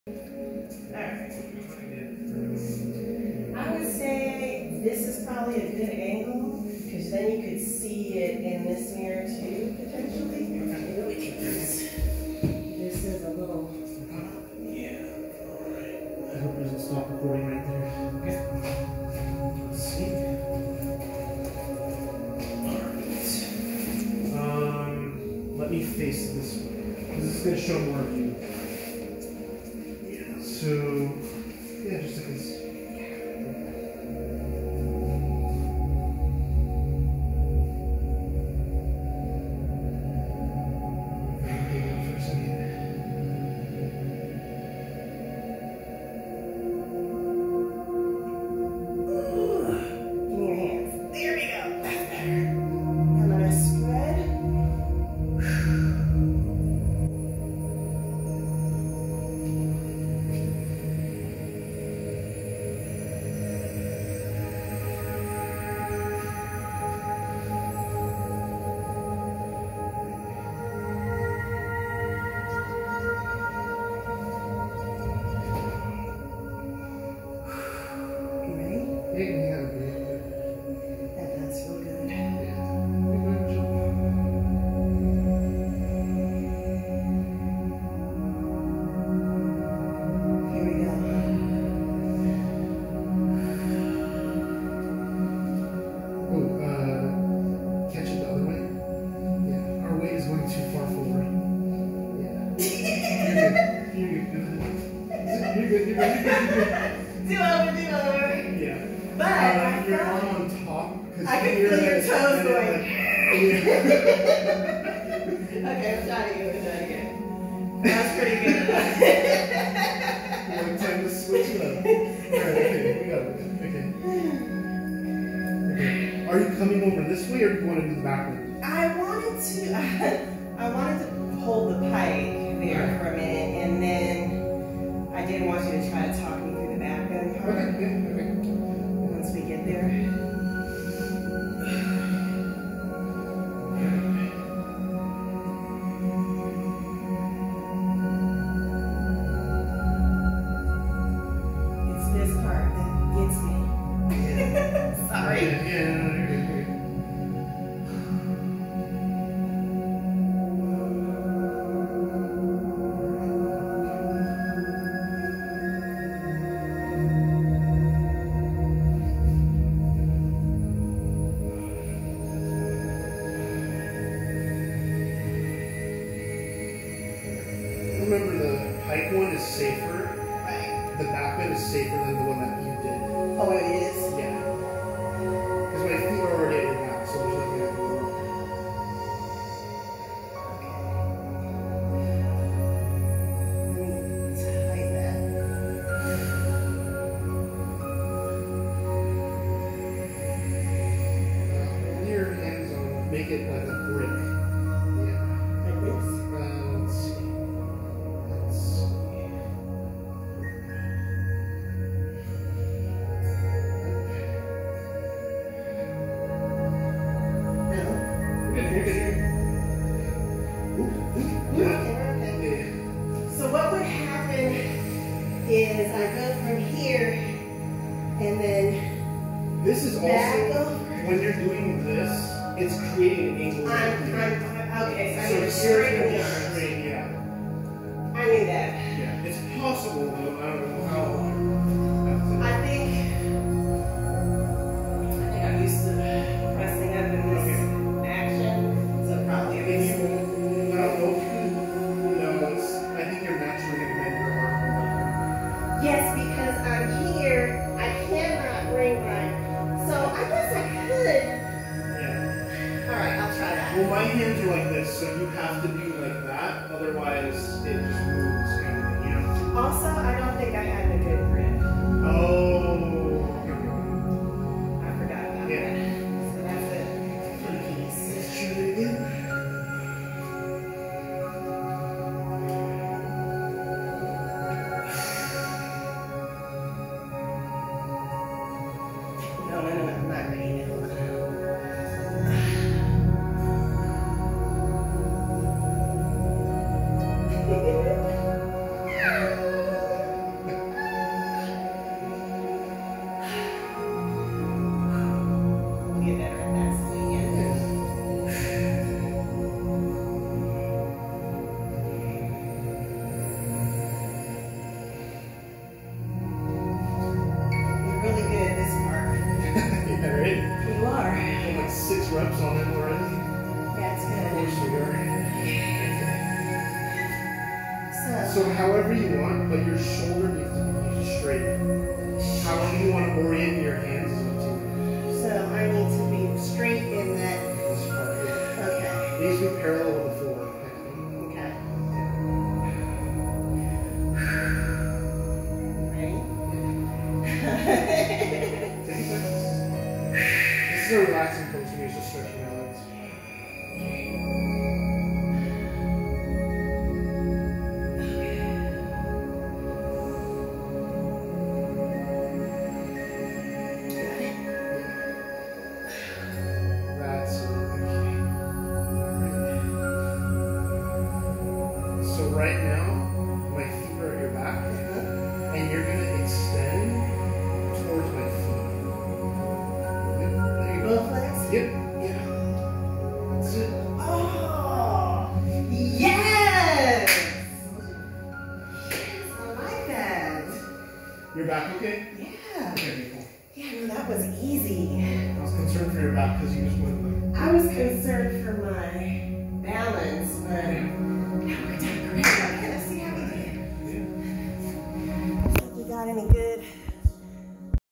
Alright. I would say this is probably a good angle, because then you could see it in this mirror too, potentially. This is a little... Yeah, alright. I hope it doesn't stop recording right there. Okay. Let's see. Alright. Let me face this way, because this is going to show more of you. Yeah, so, yeah, just like this. I wanted to hold the pike there for a minute, and then I didn't want you to try to talk me through the back bend part. Okay. Once we get there. It's this part that gets me. Sorry. Remember, the pike one is safer. Right. The back bend is safer than the one that you did. Oh, it is? Yeah. Because my feet are already at your back, so there's nothing I can do. Tighten that. Hold your hands on, make it like a brick. Yeah. Like this? Let's see. So what would happen is I go from here and then this is also, when you're doing this, it's creating an angle. Okay, so so I'm it's straight in the arms. straight, yeah. I knew that. Yeah, it's possible though. I don't know how. I think I'm used to pressing up in this action, so probably I don't know if you know this. I think you're naturally going to bend your arm. Yes, because I'm here, I cannot bring my, so I guess I could. Yeah. Alright, I'll try that. Well, my hands are like this, so you have to do like that. Otherwise, it just moves kind of, you know. Also, I don't think I had the good grip. Oh. I forgot about that. So that's a key piece. Let's try it again. No, I'm not ready yet. reps on it already. Yeah, it's Of course good. we are. So, So however you want, but your shoulder needs to be straight. However you want to orient your hands is up to you. so I need to be straight in that. This part here. Okay. It needs to be parallel with the floor. Okay. Ready? Take it. This is a relaxing pose for me, it's just stretching your legs. That's okay. Alright. So right now, my feet are at your back, and you're gonna extend towards my feet. Yep, there you go. Both legs? Yep, yeah. That's it. Oh! Yes! Yes, I like that. Your back okay? Yeah. Okay, cool. Yeah, no, that was easy. I was concerned for your back because you just went like. I was concerned for my balance, but